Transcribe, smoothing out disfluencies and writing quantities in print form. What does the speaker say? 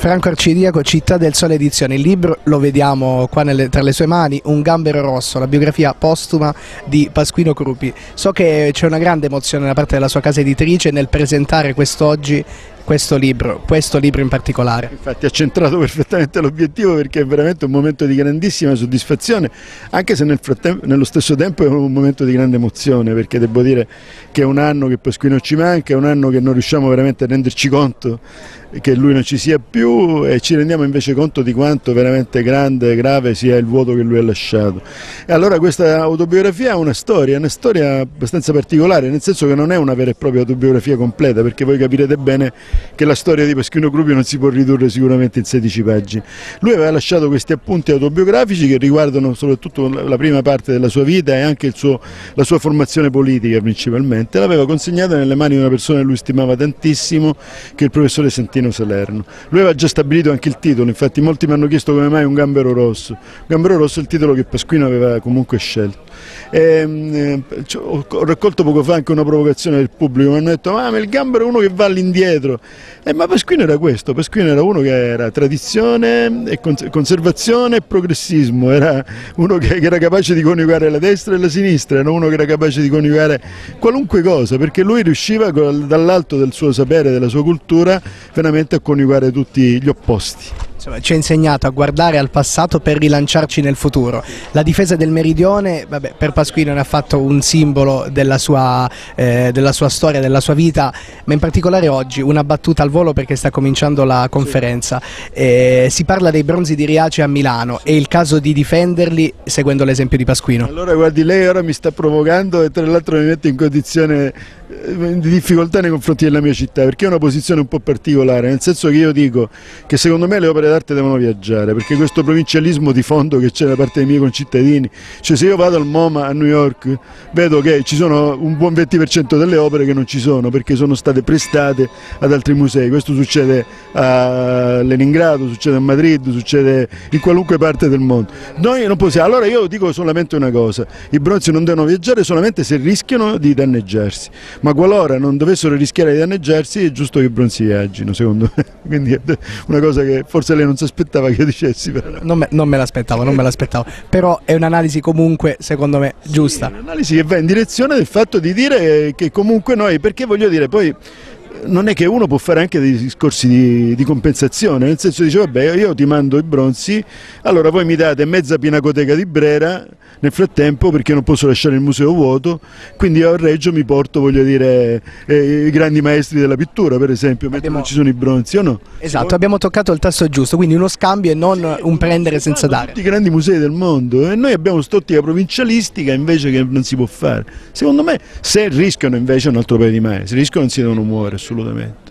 Franco Arcidiaco, Città del Sole edizione, il libro lo vediamo qua tra le sue mani, Un gambero rosso, la biografia postuma di Pasquino Crupi. So che c'è una grande emozione da parte della sua casa editrice nel presentare quest'oggi questo libro in particolare. Infatti ha centrato perfettamente l'obiettivo, perché è veramente un momento di grandissima soddisfazione, anche se nello stesso tempo è un momento di grande emozione, perché devo dire che è un anno che Pasquino ci manca, è un anno che non riusciamo veramente a renderci conto che lui non ci sia più, e ci rendiamo invece conto di quanto veramente grande e grave sia il vuoto che lui ha lasciato. E allora questa autobiografia è una storia abbastanza particolare, nel senso che non è una vera e propria autobiografia completa, perché voi capirete bene che la storia di Pasquino Crupi non si può ridurre sicuramente in 16 pagine. Lui aveva lasciato questi appunti autobiografici che riguardano soprattutto la prima parte della sua vita e anche la sua formazione politica principalmente. L'aveva consegnata nelle mani di una persona che lui stimava tantissimo, che è il professore Santino Salerno. Lui aveva già stabilito anche il titolo, infatti molti mi hanno chiesto come mai Un gambero rosso. Un gambero rosso è il titolo che Pasquino aveva comunque scelto. Ho raccolto poco fa anche una provocazione del pubblico, mi hanno detto: ma il gambero è uno che va all'indietro. Ma Pasquino era questo, Pasquino era uno che era tradizione, e conservazione e progressismo, era uno che era capace di coniugare la destra e la sinistra, era uno che era capace di coniugare qualunque cosa, perché lui riusciva dall'alto del suo sapere, della sua cultura, veramente a coniugare tutti gli opposti. Insomma, ci ha insegnato a guardare al passato per rilanciarci nel futuro. La difesa del meridione, vabbè, per Pasquino ne ha fatto un simbolo della sua storia, della sua vita, ma in particolare oggi una battuta al volo perché sta cominciando la conferenza. Si parla dei bronzi di Riace a Milano, è il caso di difenderli seguendo l'esempio di Pasquino. Allora guardi, lei ora mi sta provocando e tra l'altro mi mette in condizione di difficoltà nei confronti della mia città, perché è una posizione un po' particolare, nel senso che io dico che secondo me le opere d'arte devono viaggiare, perché questo provincialismo di fondo che c'è da parte dei miei concittadini, cioè se io vado al MoMA a New York vedo che ci sono un buon 20% delle opere che non ci sono perché sono state prestate ad altri musei. Questo succede a Leningrado, succede a Madrid, succede in qualunque parte del mondo. Noi non possiamo. Allora io dico solamente una cosa: i bronzi non devono viaggiare solamente se rischiano di danneggiarsi, ma qualora non dovessero rischiare di danneggiarsi è giusto che i bronzi viaggino, secondo me. Quindi è una cosa che forse lei non si aspettava che io dicessi. Però. Non me l'aspettavo, però è un'analisi comunque secondo me giusta. Sì, un'analisi che va in direzione del fatto di dire che comunque noi, perché voglio dire, poi non è che uno può fare anche dei discorsi di compensazione, nel senso dice: vabbè, io ti mando i bronzi, allora voi mi date mezza pinacoteca di Brera nel frattempo, perché non posso lasciare il museo vuoto, quindi io a Reggio mi porto, voglio dire, i grandi maestri della pittura, per esempio, mentre non ci sono i bronzi, o no? Esatto, abbiamo toccato il tasto giusto, quindi uno scambio e non un prendere senza dare. Tutti i grandi musei del mondo, e noi abbiamo quest'ottica provincialistica invece che non si può fare. Secondo me, se rischiano invece è un altro paio di mani, se rischiano non si devono muovere assolutamente.